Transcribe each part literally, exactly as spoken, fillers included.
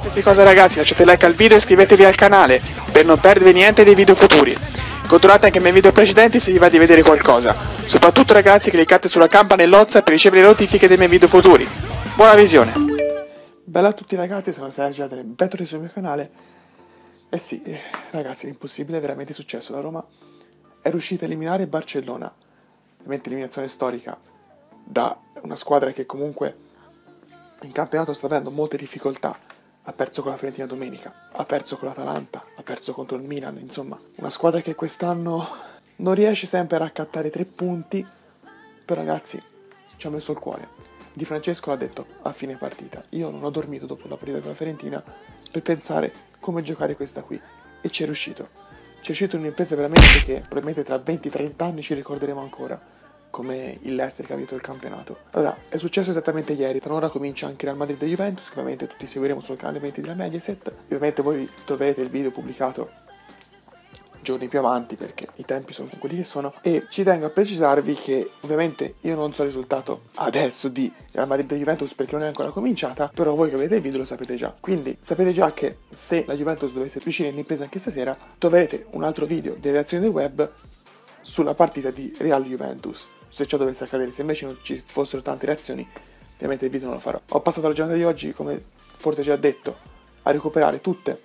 qualsiasi cosa ragazzi, lasciate like al video e iscrivetevi al canale per non perdere niente dei video futuri. Controllate anche i miei video precedenti se vi va di vedere qualcosa. Soprattutto ragazzi, cliccate sulla campanellozza per ricevere le notifiche dei miei video futuri. Buona visione! Bella a tutti ragazzi, sono Sergio e bentornati sul mio canale. Eh sì, ragazzi, l'impossibile è veramente successo. La Roma è riuscita a eliminare Barcellona. Ovviamente eliminazione storica da una squadra che comunque in campionato sta avendo molte difficoltà. Ha perso con la Fiorentina domenica, ha perso con l'Atalanta, ha perso contro il Milan, insomma, una squadra che quest'anno non riesce sempre a raccattare tre punti, però ragazzi, ci ha messo il cuore. Di Francesco l'ha detto a fine partita, io non ho dormito dopo la partita con la Fiorentina per pensare come giocare questa qui, e ci è riuscito. Ci è riuscito in un'impresa veramente che probabilmente tra venti trenta anni ci ricorderemo ancora, come il Leicester che ha vinto il campionato. Allora, è successo esattamente ieri, tra un'ora comincia anche Real Madrid e Juventus, che ovviamente tutti seguiremo sul canale venti della Mediaset. Ovviamente voi troverete il video pubblicato giorni più avanti, perché i tempi sono quelli che sono, e ci tengo a precisarvi che ovviamente io non so il risultato adesso di Real Madrid e Juventus perché non è ancora cominciata, però voi che vedete il video lo sapete già. Quindi sapete già che se la Juventus dovesse riuscire nell'impresa anche stasera, troverete un altro video di reazione del web sulla partita di Real Juventus. Se ciò dovesse accadere, se invece non ci fossero tante reazioni, ovviamente il video non lo farò. Ho passato la giornata di oggi, come forse già detto, a recuperare tutte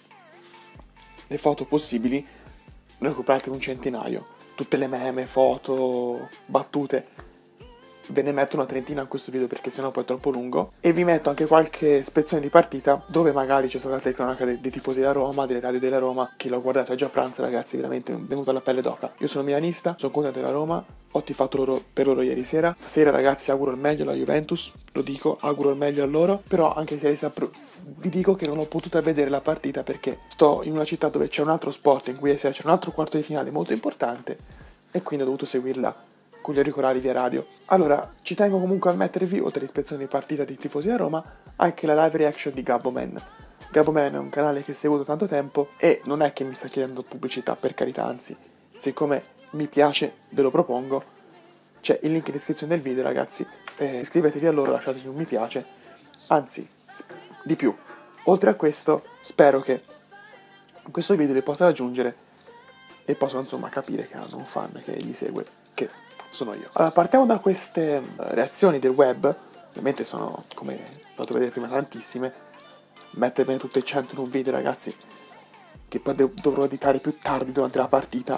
le foto possibili. Ne ho recuperate un centinaio, tutte le meme, foto, battute. Ve ne metto una trentina in questo video perché sennò poi è troppo lungo, e vi metto anche qualche spezzone di partita dove magari c'è stata la telecronaca dei, dei tifosi della Roma, delle radio della Roma. Chi l'ho guardato è già a pranzo ragazzi, veramente è venuto alla pelle d'oca. Io sono milanista, sono contento della Roma, ho tifato loro, per loro ieri sera. Stasera ragazzi auguro il meglio alla Juventus, lo dico, auguro il meglio a loro, però anche se vi dico che non ho potuto vedere la partita perché sto in una città dove c'è un altro sport in cui c'è un altro quarto di finale molto importante e quindi ho dovuto seguirla con gli auricolari via radio. Allora, ci tengo comunque a mettervi, oltre all'ispezione di partita dei tifosi da Roma, anche la live reaction di Gabboman. Gabboman è un canale che seguo da tanto tempo e non è che mi sta chiedendo pubblicità, per carità, anzi, siccome mi piace, ve lo propongo. C'è il link in descrizione del video, ragazzi. Eh, iscrivetevi a loro, lasciatevi un mi piace. Anzi, di più. Oltre a questo, spero che questo video li possa raggiungere e possano, insomma, capire che hanno un fan che gli segue, che sono io. Allora, partiamo da queste reazioni del web. Ovviamente sono, come ho fatto vedere prima, tantissime. Mettervene tutte e cento in un video, ragazzi, che poi dovrò editare più tardi durante la partita.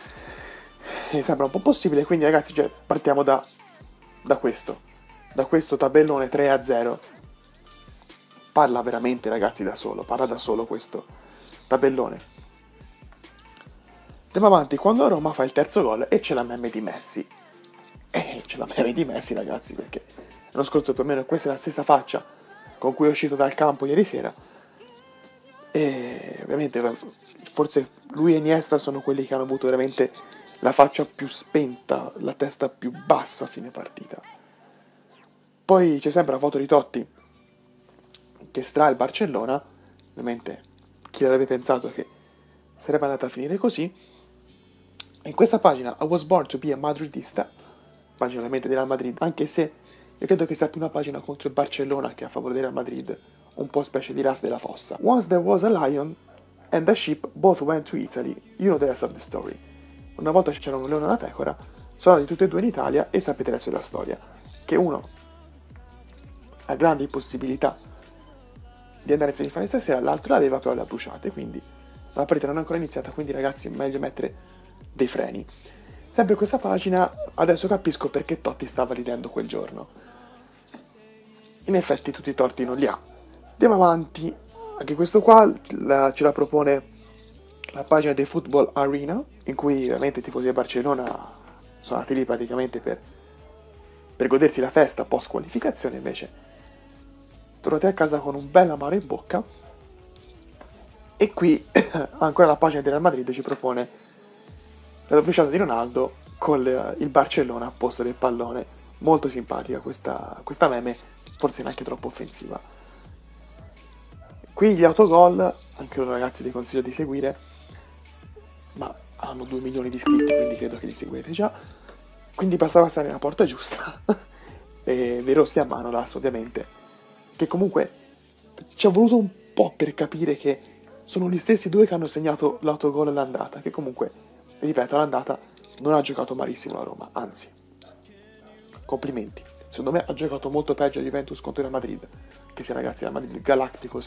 Mi sembra un po' possibile, quindi ragazzi, cioè, partiamo da, da questo. Da questo tabellone tre a zero. Parla veramente, ragazzi, da solo. Parla da solo questo tabellone. Andiamo avanti, quando Roma fa il terzo gol e c'è la meme di Messi. E c'è la meme di Messi, ragazzi, perché l'anno scorso più o meno questa è la stessa faccia con cui è uscito dal campo ieri sera. E ovviamente forse lui e Iniesta sono quelli che hanno avuto veramente la faccia più spenta, la testa più bassa a fine partita. Poi c'è sempre la foto di Totti che estrae il Barcellona. Ovviamente chi l'avrebbe pensato che sarebbe andata a finire così. In questa pagina I was born to be a madridista, pagina ovviamente del Real Madrid, anche se io credo che sia più una pagina contro il Barcellona che a favore del Real Madrid, un po' specie di ras della fossa. Once there was a lion and a sheep, both went to Italy, you know the rest of the story. Una volta c'era un leone e una pecora, sono andati tutti e due in Italia e sapete il resto della storia, che uno ha grandi possibilità di andare in semifinale stasera, l'altro l'aveva però le ha bruciate, quindi la partita non è ancora iniziata, quindi ragazzi è meglio mettere dei freni. Sempre questa pagina, adesso capisco perché Totti stava ridendo quel giorno. In effetti tutti i torti non li ha. Andiamo avanti, anche questo qua la, ce la propone la pagina di Football Arena, in cui ovviamente i tifosi del Barcellona sono andati lì praticamente per, per godersi la festa post qualificazione, invece tornate a casa con un bel amaro in bocca. E qui ancora la pagina del Real Madrid ci propone la rovesciata di Ronaldo con le, il Barcellona a posto del pallone. Molto simpatica questa, questa meme, forse neanche troppo offensiva. Qui gli autogol, anche loro ragazzi vi consiglio di seguire, ma hanno due milioni di iscritti, quindi credo che li seguite già. Quindi bastava stare nella porta giusta e dei rossi a Manolas ovviamente, che comunque ci ha voluto un po' per capire che sono gli stessi due che hanno segnato l'autogol all'andata, che comunque, ripeto, all'andata non ha giocato malissimo la Roma, anzi, complimenti. Secondo me ha giocato molto peggio a Juventus contro il Madrid, che sia ragazzi, la Madrid Galacticos,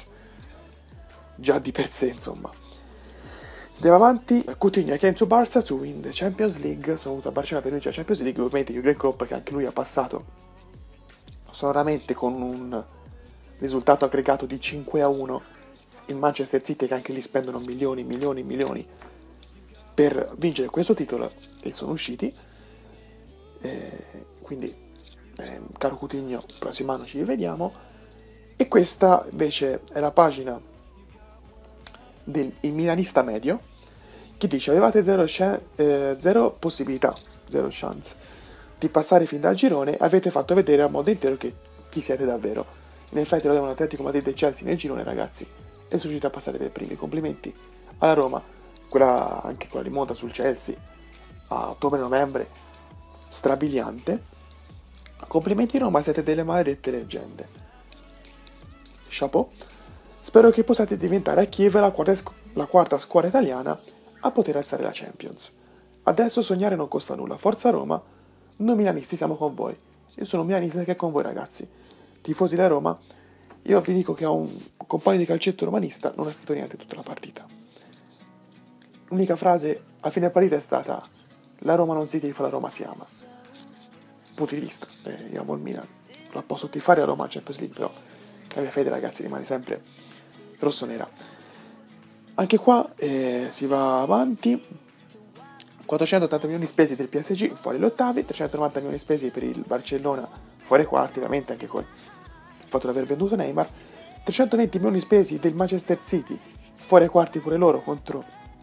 già di per sé, insomma. Andiamo avanti, Coutinho came to Barca to win the Champions League, sono venuto a Barcellona per vincere la Champions League, ovviamente Jürgen Klopp, che anche lui ha passato sonoramente con un risultato aggregato di cinque a uno il Manchester City, che anche lì spendono milioni, milioni, milioni per vincere questo titolo, e sono usciti, eh, quindi eh, caro Coutinho, prossimo anno ci rivediamo. E questa invece è la pagina del il milanista medio, che dice: avevate zero, eh, zero possibilità, zero chance di passare fin dal girone, avete fatto vedere a modo intero che chi siete davvero. In effetti avevano Atletico Madrid e Chelsea nel girone, ragazzi, e sono riusciti a passare per primi. Complimenti alla Roma, quella, anche quella rimonta sul Chelsea a ottobre-novembre, strabiliante. Complimenti Roma, siete delle maledette leggende. Chapeau. Spero che possiate diventare a Kiev la quarta, la quarta squadra italiana a poter alzare la Champions. Adesso sognare non costa nulla. Forza Roma, noi milanisti siamo con voi. Io sono un milanista che è con voi, ragazzi. Tifosi della Roma, io vi dico che ho un compagno di calcetto romanista, non ha scritto niente tutta la partita. L'unica frase a fine partita è stata: la Roma non si tifa, la Roma si ama. Punto di vista, eh, io amo il Milan, la posso tifare a Roma a Champions League, però la mia fede, ragazzi, rimane sempre rossonera. Anche qua eh, si va avanti. quattrocentottanta milioni spesi del P S G fuori gli ottavi, trecentonovanta milioni spesi per il Barcellona fuori ai quarti, ovviamente anche con il fatto di aver venduto Neymar, trecentoventi milioni spesi del Manchester City fuori ai quarti pure loro contro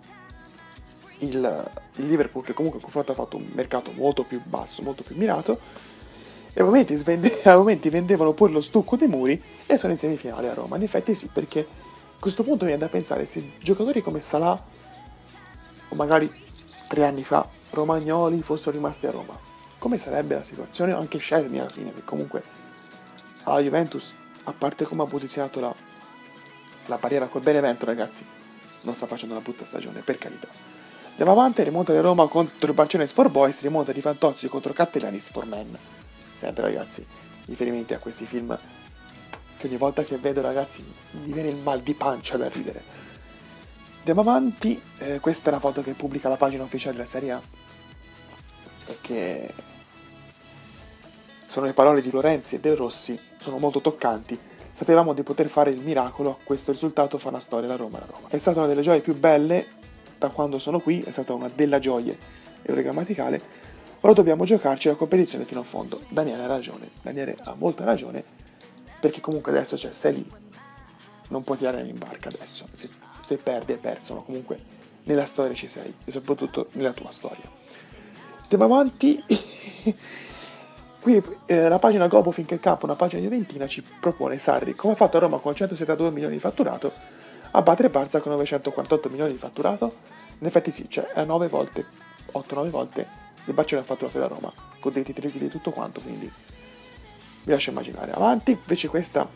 il, il Liverpool, che comunque in confronto ha fatto un mercato molto più basso, molto più mirato, e a momenti, svende, a momenti vendevano pure lo stucco dei muri e sono in semifinale a Roma. In effetti sì, perché a questo punto mi viene da pensare, se giocatori come Salah o magari tre anni fa Romagnoli fossero rimasti a Roma, come sarebbe la situazione? Anche Szczesny alla fine, che comunque alla Juventus, a parte come ha posizionato la, la barriera col Benevento, ragazzi, non sta facendo una brutta stagione, per carità. Andiamo avanti, rimonta di Roma contro il Barcellona Sport Boys, rimonta di Fantozzi contro Castellanis for Men. Sempre, ragazzi, riferimenti a questi film che ogni volta che vedo, ragazzi, mi viene il mal di pancia da ridere. Andiamo avanti, eh, questa è una foto che pubblica la pagina ufficiale della Serie A, perché sono le parole di Lorenzi e Del Rossi, sono molto toccanti. Sapevamo di poter fare il miracolo, questo risultato fa una storia, la Roma, la Roma. È stata una delle gioie più belle da quando sono qui, è stata una della gioie, errore grammaticale. Ora dobbiamo giocarci la competizione fino a fondo. Daniele ha ragione, Daniele ha molta ragione, perché comunque adesso, cioè, sei lì, non puoi tirare in barca adesso, se, se perdi è perso, ma comunque nella storia ci sei, e soprattutto nella tua storia. Andiamo avanti. Qui eh, la pagina Gobo finché il campo, una pagina juventina, ci propone Sarri, come ha fatto a Roma con centosettantadue milioni di fatturato, a battere Barça con novecentoquarantotto milioni di fatturato. In effetti sì, cioè è nove volte, otto nove volte il Barcellona ha fatturato da Roma, con diritti televisivi e tutto quanto, quindi vi lascio immaginare. Avanti, invece questa,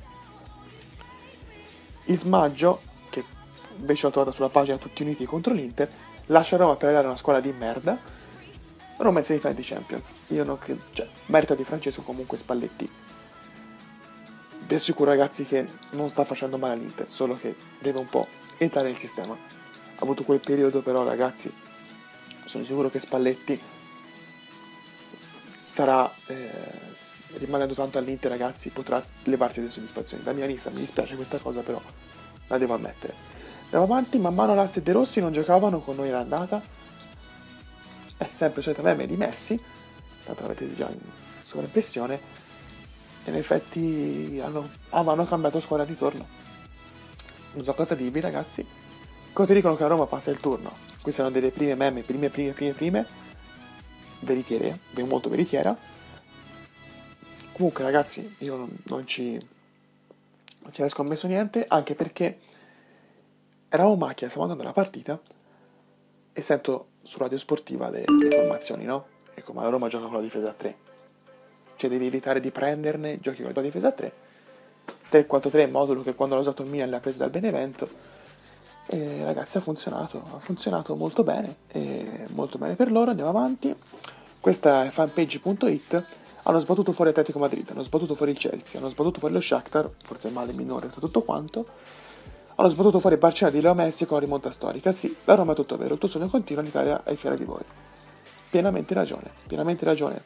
il smaggio, che invece l'ho trovata sulla pagina Tutti Uniti contro l'Inter, lascia Roma per arrivare a una squadra di merda, Roma in semifinale di Champions. Io non credo, cioè, merito di Francesco comunque Spalletti. Vi assicuro, ragazzi, che non sta facendo male all'Inter, solo che deve un po' entrare nel sistema. Ha avuto quel periodo, però, ragazzi, sono sicuro che Spalletti sarà, eh, rimanendo tanto all'Inter, ragazzi, potrà levarsi delle soddisfazioni. Da milanista mi dispiace questa cosa, però la devo ammettere. Andiamo avanti, man mano Lasse e De Rossi non giocavano con noi l'andata. È sempre il solito meme di Messi, tanto l'avete già in sovraimpressione, e in effetti hanno, ah, hanno cambiato squadra di turno. Non so cosa dirvi, ragazzi. Quando ti dicono che la Roma passa il turno, queste sono delle prime meme, prime, prime, prime, prime, veritiere, molto veritiera. Comunque, ragazzi, io non, non ci non ci avevo scommesso niente, anche perché eravamo in macchina, stavo andando alla partita e sento su Radio Sportiva le, le formazioni, no? Ecco, ma la Roma gioca con la difesa a tre, cioè devi evitare di prenderne, giochi con la tua difesa a tre. tre quattro tre, modulo che quando l'ho usato il Milan l'ha presa dal Benevento. E ragazzi, ha funzionato, ha funzionato molto bene, e molto bene per loro. Andiamo avanti. Questa è fanpage punto it. Hanno sbattuto fuori Atletico Madrid, hanno sbattuto fuori il Chelsea, hanno sbattuto fuori lo Shakhtar, forse il male minore tra tutto quanto. Hanno sbattuto fuori Barcellona di Leo Messi con la rimonta storica. Sì, la Roma è tutto vero, il tuo sogno continua, in Italia è fiera di voi. Pienamente ragione, pienamente ragione.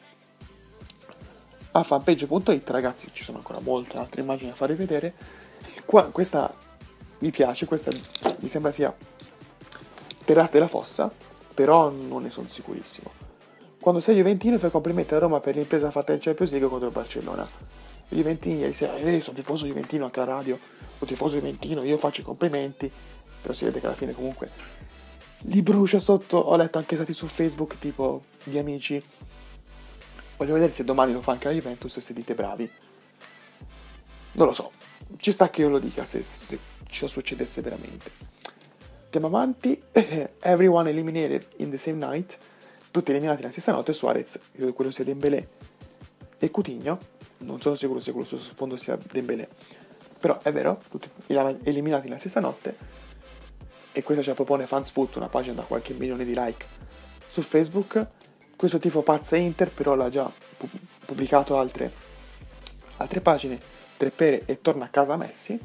A fanpage punto it, ragazzi, ci sono ancora molte altre immagini da farvi vedere. Qua, questa mi piace, questa mi sembra sia Terrasse della Fossa, però non ne sono sicurissimo. Quando sei juventino fai complimenti a Roma per l'impresa fatta in Champions League contro il Barcellona. I juventini ieri sera, eh, sono tifoso juventino anche alla radio, sono tifoso juventino, io faccio i complimenti, però si vede che alla fine comunque li brucia sotto. Ho letto anche stati su Facebook tipo di amici, voglio vedere se domani lo fa anche la Juventus e se dite bravi. Non lo so, ci sta che io lo dica se, se ciò succedesse veramente. Andiamo avanti. Everyone eliminated in the same night. Tutti eliminati nella stessa notte. Suarez, credo quello sia Dembélé e Coutinho, non sono sicuro se quello sul fondo sia Dembélé, però è vero, tutti eliminati nella stessa notte. E questa ce la propone Fansfoot, una pagina da qualche milione di like su Facebook. Questo tifo pazza Inter, però l'ha già pubblicato altre, altre pagine. Tre pere e torna a casa Messi.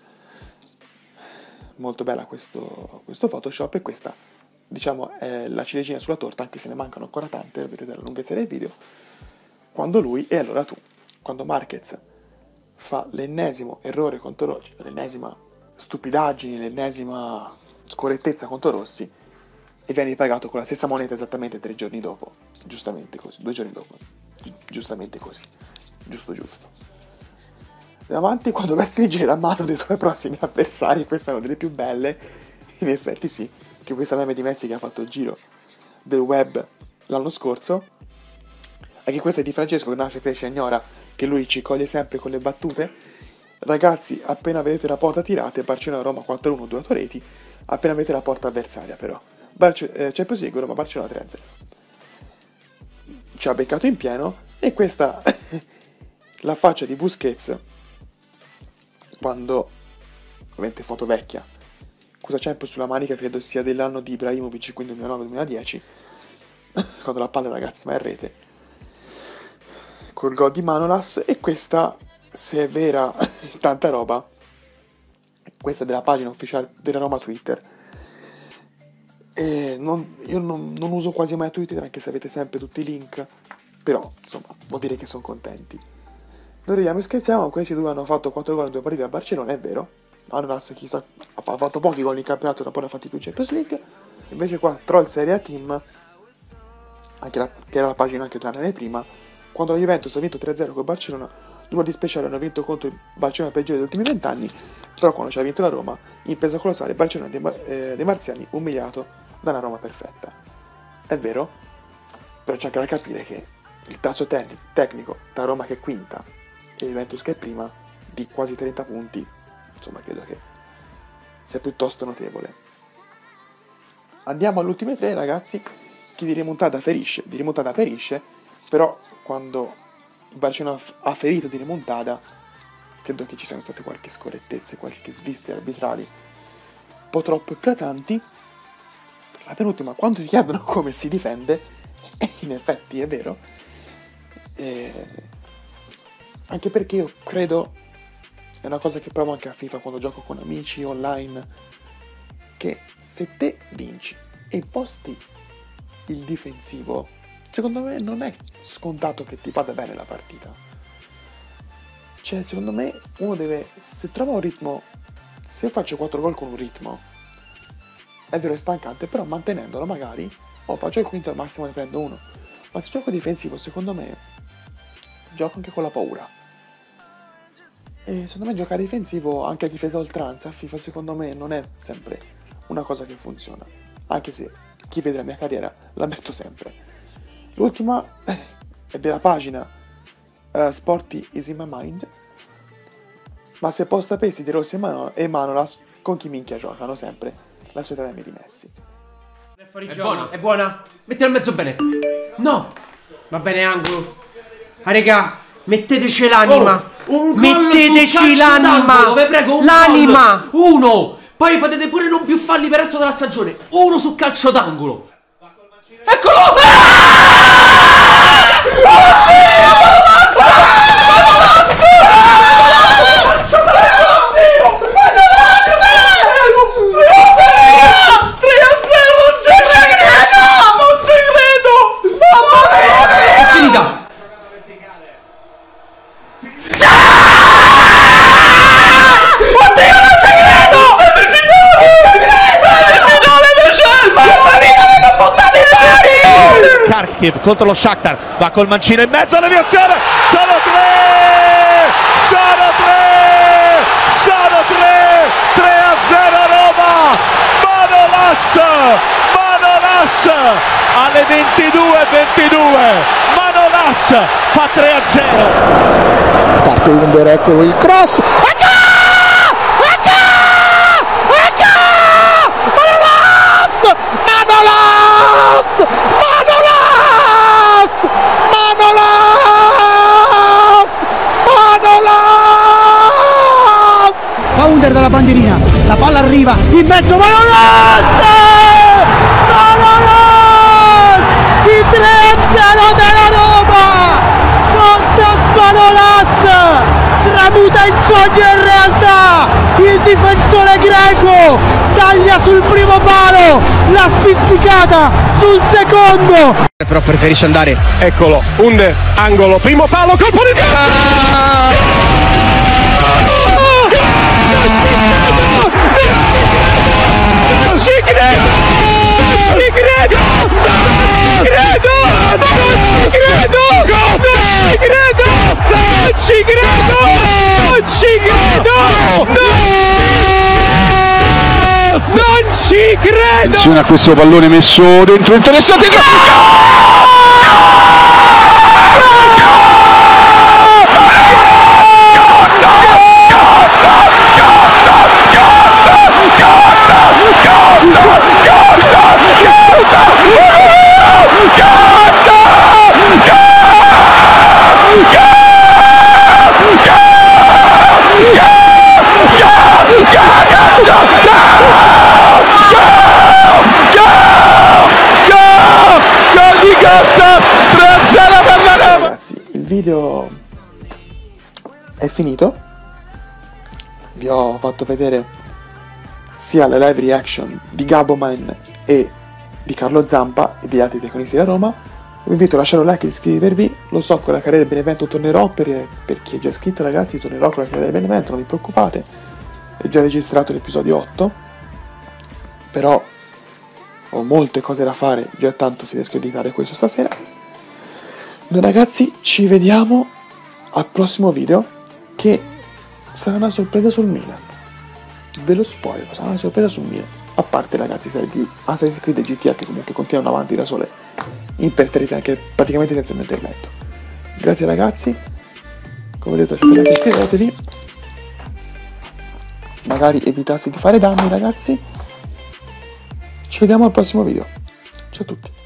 Molto bella questo, questo Photoshop, e questa, diciamo, è la ciliegina sulla torta, anche se ne mancano ancora tante, vedete la lunghezza del video. Quando lui, e allora tu, quando Marquez fa l'ennesimo errore contro Rossi, l'ennesima stupidaggine, l'ennesima scorrettezza contro Rossi, e viene ripagato con la stessa moneta esattamente tre giorni dopo, giustamente così, due giorni dopo, Gi- giustamente così, giusto giusto. Andiamo avanti. Quando vai a stringere la mano dei tuoi prossimi avversari, questa è una delle più belle, in effetti sì, che questa meme di Messi che ha fatto il giro del web l'anno scorso. Anche questa è di Francesco, che nasce, cresce e ignora, che lui ci coglie sempre con le battute. Ragazzi, appena vedete la porta tirate, Barcellona-Roma quattro a uno, due reti, appena vedete la porta avversaria però. Barce- eh, Champions League, Roma, Barcellona tre a zero. Ci ha beccato in pieno, e questa la faccia di Busquets quando, ovviamente foto vecchia, cosa c'è sulla manica, credo sia dell'anno di Ibrahimovic, quindi duemilanove duemiladieci, quando la palla, ragazzi, va in rete col gol di Manolas. E questa, se è vera tanta roba, questa è della pagina ufficiale della Roma Twitter. E non, io non, non uso quasi mai Twitter, anche se avete sempre tutti i link, però insomma vuol dire che sono contenti. Noi ridiamo e scherziamo, questi due hanno fatto quattro gol in due partite a Barcellona, è vero. Manolas, chissà, ha fatto pochi gol in campionato, dopo ne ha fatti più in Champions League. Invece qua Troll Serie A Team, anche la, che era la pagina anche della mia prima, quando la Juventus ha vinto tre a zero con Barcellona, nulla di speciale, hanno vinto contro il Barcellona peggiore degli ultimi vent'anni, però quando ci ha vinto la Roma, impresa colossale, Barcellona dei, eh, dei Marziani umiliato da una Roma perfetta. È vero, però c'è anche da capire che il tasso tecnico, tecnico tra Roma che è quinta e Juventus che è prima, di quasi trenta punti, insomma credo che sia piuttosto notevole. Andiamo all'ultime tre, ragazzi. Chi di rimontata ferisce, di rimontata ferisce, però quando il Barcellona ha ferito di rimontada, credo che ci siano state qualche scorrettezze, qualche sviste arbitrali un po' troppo eclatanti. La penultima, quando ti chiedono come si difende, e in effetti è vero, e anche perché io credo, è una cosa che provo anche a FIFA quando gioco con amici online, che se te vinci e imposti il difensivo, secondo me non è scontato che ti vada bene la partita. Cioè, secondo me uno deve, se trova un ritmo, se faccio quattro gol con un ritmo, è vero, è stancante, però mantenendolo magari, o faccio il quinto al massimo ne prendo uno. Ma se gioco difensivo, secondo me, gioco anche con la paura. E secondo me giocare difensivo, anche a difesa a oltranza, a FIFA, secondo me non è sempre una cosa che funziona. Anche se chi vede la mia carriera la metto sempre. L'ultima è della pagina uh, Sporty is in my mind. Ma se posta pesi di Rossi e, Mano- e Manolas, con chi minchia giocano sempre? La solita meme di Messi. È fuori gioco. Buona. È buona? Mettila in mezzo bene. No! Va bene, angolo. Ah, regà, metteteci l'anima. Oh. Un metteteci l'anima, vi prego, un l'anima. Uno. Poi potete pure non più falli per il resto della stagione. Uno su calcio d'angolo. Eccolo! Contro lo Shakhtar, va col mancino in mezzo all'aviazione, sono tre, sono tre, sono tre, tre a zero Roma, Manolas, Manolas, alle ventidue e ventidue, Manolas fa tre a zero. Parte Under, eccolo il cross, Manolas, Manolas, dalla bandierina, la palla arriva in mezzo, Manolas! Manolas! Il tre a zero della Roma! Contas Manolas! Tramuta il sogno in realtà! Il difensore greco taglia sul primo palo, la spizzicata sul secondo! Però preferisce andare. Eccolo, Under, angolo, primo palo, colpo di testa! Ci credo! Ci credo! Ci credo! Ci credo! Ci credo! Ci credo! Ci credo! Non ci credo! Attenzione a questo pallone messo dentro, interessante! Ragazzi, il video è finito. Vi ho fatto vedere sia la live reaction di Gaboman e di Carlo Zampa e degli altri telecronisti da Roma. Vi invito a lasciare un like e iscrivervi. Lo so, con la carriera del Benevento tornerò, per, per chi è già iscritto, ragazzi, tornerò con la carriera del Benevento, non vi preoccupate. Ho già registrato l'episodio otto, però ho molte cose da fare, già tanto si riesce a editare questo stasera. Noi ragazzi ci vediamo al prossimo video, che sarà una sorpresa sul Milan. Ve lo spoiler, sarà una sorpresa sul Milan. A parte ragazzi, serie di Assassin's Creed e G T A che comunque continuano avanti da sole, imperterrite anche praticamente senza il mio intervento. Grazie ragazzi, come detto lasciate like e iscrivetevi. Magari evitassi di fare danni ragazzi. Ci vediamo al prossimo video. Ciao a tutti.